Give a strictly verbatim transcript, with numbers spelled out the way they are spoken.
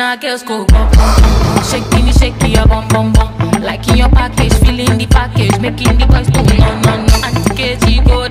my girls go bum bum bum. Shaking me, shaking your bum bum bum. Liking your package, feeling the package, making the boys go no no no. Auntie K G go